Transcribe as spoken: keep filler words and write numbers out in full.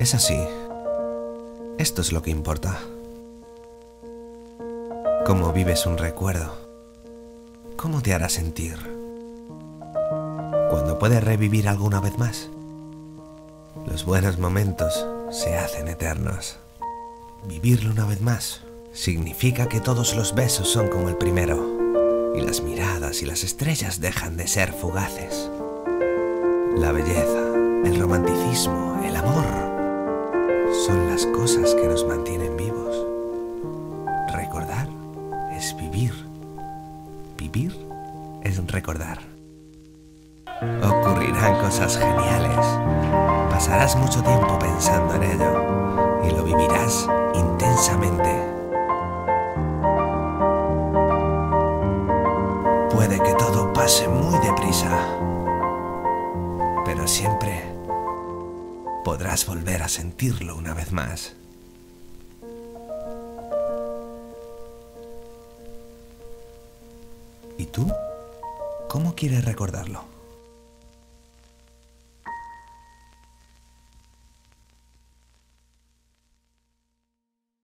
Es así. Esto es lo que importa. Cómo vives un recuerdo. Cómo te hará sentir. Cuando puedes revivir alguna vez más. Los buenos momentos se hacen eternos. Vivirlo una vez más significa que todos los besos son como el primero, y las miradas y las estrellas dejan de ser fugaces. La belleza, el romanticismo, el amor son las cosas que nos mantienen vivos. Recordar es vivir. Vivir es recordar. Ocurrirán cosas geniales. Pasarás mucho tiempo pensando en ello y lo vivirás intensamente. Puede que todo pase muy deprisa, pero siempre podrás volver a sentirlo una vez más. ¿Y tú? ¿Cómo quieres recordarlo?